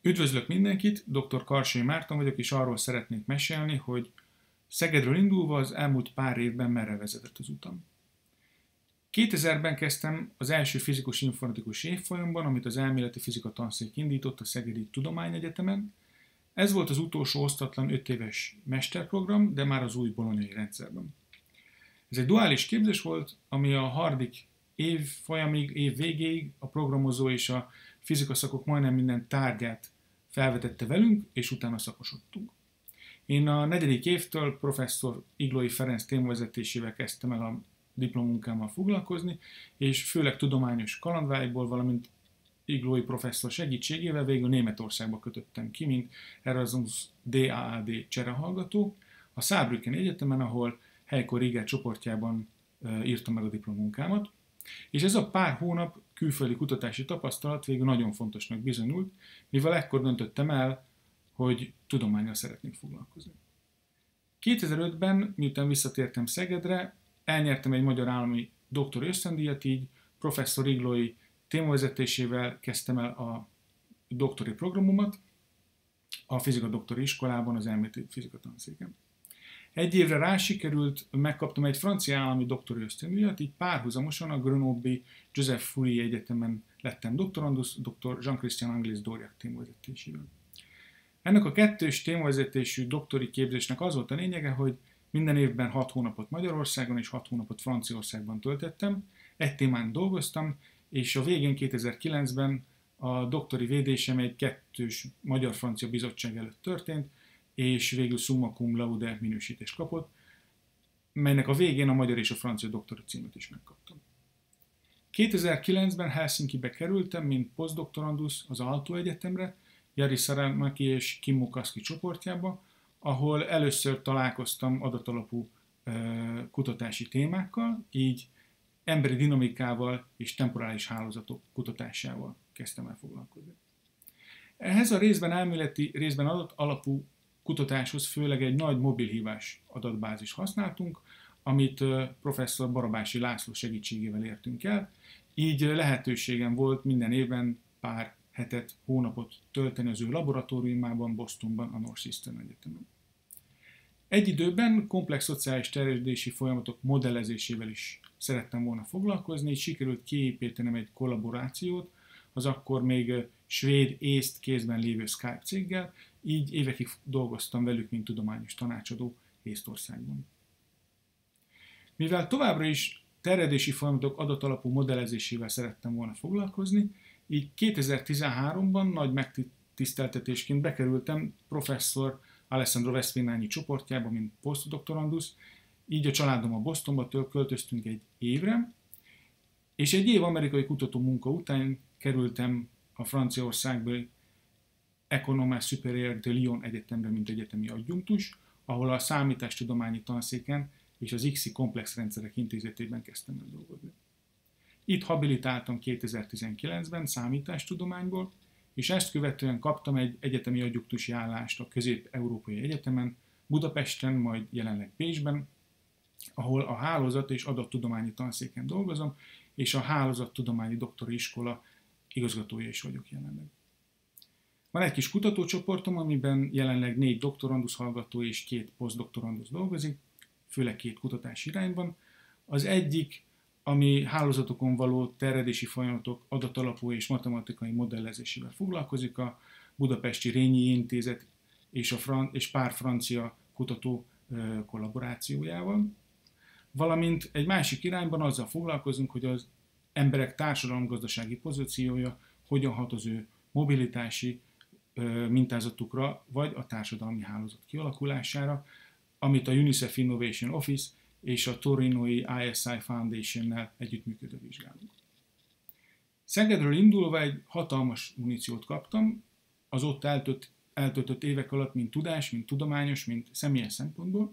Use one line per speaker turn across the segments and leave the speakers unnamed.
Üdvözlök mindenkit, dr. Karsai Márton vagyok, és arról szeretnék mesélni, hogy Szegedről indulva az elmúlt pár évben merre vezetett az utam. 2000-ben kezdtem az első fizikus-informatikus évfolyamban, amit az elméleti fizika tanszék indított a Szegedi Tudományegyetemen. Ez volt az utolsó osztatlan 5 éves mesterprogram, de már az új bolonyai rendszerben. Ez egy duális képzés volt, ami a harmadik év folyamig, év végéig a programozó és a fizikaszakok majdnem minden tárgyát felvetette velünk, és utána szakosodtunk. Én a 4. évtől professzor Iglói Ferenc témavezetésével kezdtem el a diplomunkámmal foglalkozni, és főleg tudományos kalandvágyból, valamint Iglói professzor segítségével végül Németországba kötöttem ki, mint Erasmus DAAD cserehallgató, a Saarbrückeni Egyetemen, ahol Heiko Rieger csoportjában írtam meg a diplomunkámat. És ez a pár hónap külföldi kutatási tapasztalat végül nagyon fontosnak bizonyult, mivel ekkor döntöttem el, hogy tudománnyal szeretnék foglalkozni. 2005-ben, miután visszatértem Szegedre, elnyertem egy magyar állami doktori ösztöndíjat, így professzor Iglói témavezetésével kezdtem el a doktori programomat a fizika doktori iskolában, az elméleti fizika tanszéken. Egy évre rá sikerült, megkaptam egy francia állami doktori ösztöndíjat, így párhuzamosan a Grenoble-i Joseph Fourier Egyetemen lettem doktorandus, dr. Jean-Christian Anglis Doriac témavezetésével. Ennek a kettős témavezetésű doktori képzésnek az volt a lényege, hogy minden évben 6 hónapot Magyarországon és 6 hónapot Franciaországban töltöttem, egy témán dolgoztam, és a végén 2009-ben a doktori védésem egy kettős magyar-francia bizottság előtt történt, és végül summa cum laude minősítést kapott, melynek a végén a magyar és a francia doktori címet is megkaptam. 2009-ben Helsinkibe kerültem, mint posztdoktorandus az Aalto Egyetemre, Jari Saramaki és Kim Mukaski csoportjába, ahol először találkoztam adatalapú kutatási témákkal, így emberi dinamikával és temporális hálózatok kutatásával kezdtem el foglalkozni. Ehhez a részben elméleti, részben adatalapú kutatáshoz főleg egy nagy mobilhívás adatbázis használtunk, amit professzor Barabási László segítségével értünk el, így lehetőségem volt minden évben pár hetet, hónapot tölteni az ő laboratóriumában, Bostonban, a Northeastern Egyetemen. Egy időben komplex szociális terjedési folyamatok modellezésével is szerettem volna foglalkozni, így sikerült kiépítenem egy kollaborációt az akkor még svéd-észt kézben lévő Skype céggel, így évekig dolgoztam velük, mint tudományos tanácsadó Észtországban. Mivel továbbra is terjedési folyamatok adatalapú modellezésével szerettem volna foglalkozni, így 2013-ban nagy megtiszteltetésként bekerültem professzor Alessandro Vesvinányi csoportjába, mint posztdoktorandus, így a családommal Bostonba költöztünk egy évre, és egy év amerikai kutató munka után kerültem a Franciaországbeli École Supérieure de Lyon Egyetemre, mint egyetemi adjunktus, ahol a számítástudományi tanszéken és az ICSI komplex rendszerek intézetében kezdtem el dolgozni. Itt habilitáltam 2019-ben számítástudományból, és ezt követően kaptam egy egyetemi adjunktusi állást a Közép-Európai Egyetemen, Budapesten, majd jelenleg Pécsben, ahol a hálózat és adattudományi tanszéken dolgozom, és a hálózattudományi doktori iskola igazgatója is vagyok jelenleg. Van egy kis kutatócsoportom, amiben jelenleg 4 doktorandusz hallgató és 2 posztdoktorandusz dolgozik, főleg 2 kutatási irányban. Az egyik, ami hálózatokon való terjedési folyamatok adatalapú és matematikai modellezésével foglalkozik, a Budapesti Rényi Intézet és pár francia kutató kollaborációjával. Valamint egy másik irányban azzal foglalkozunk, hogy az emberek társadalomgazdasági pozíciója hogyan hat az ő mobilitási mintázatukra, vagy a társadalmi hálózat kialakulására, amit a UNICEF Innovation Office és a torinói ISI Foundation-nel együttműködve vizsgálunk. Szegedről indulva egy hatalmas muníciót kaptam, az ott eltöltött évek alatt, mint tudás, mint tudományos, mint személyes szempontból,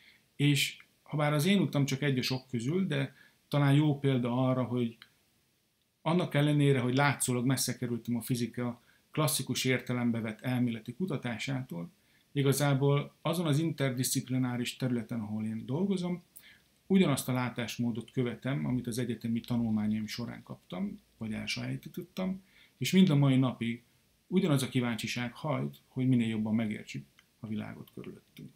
és ha bár az én utam csak egy a sok közül, de talán jó példa arra, hogy annak ellenére, hogy látszólag messze kerültem a fizika klasszikus értelembe vett elméleti kutatásától, igazából azon az interdisziplináris területen, ahol én dolgozom, ugyanazt a látásmódot követem, amit az egyetemi tanulmányaim során kaptam, vagy elsajátítottam, és mind a mai napig ugyanaz a kíváncsiság hajt, hogy minél jobban megértsük a világot körülöttünk.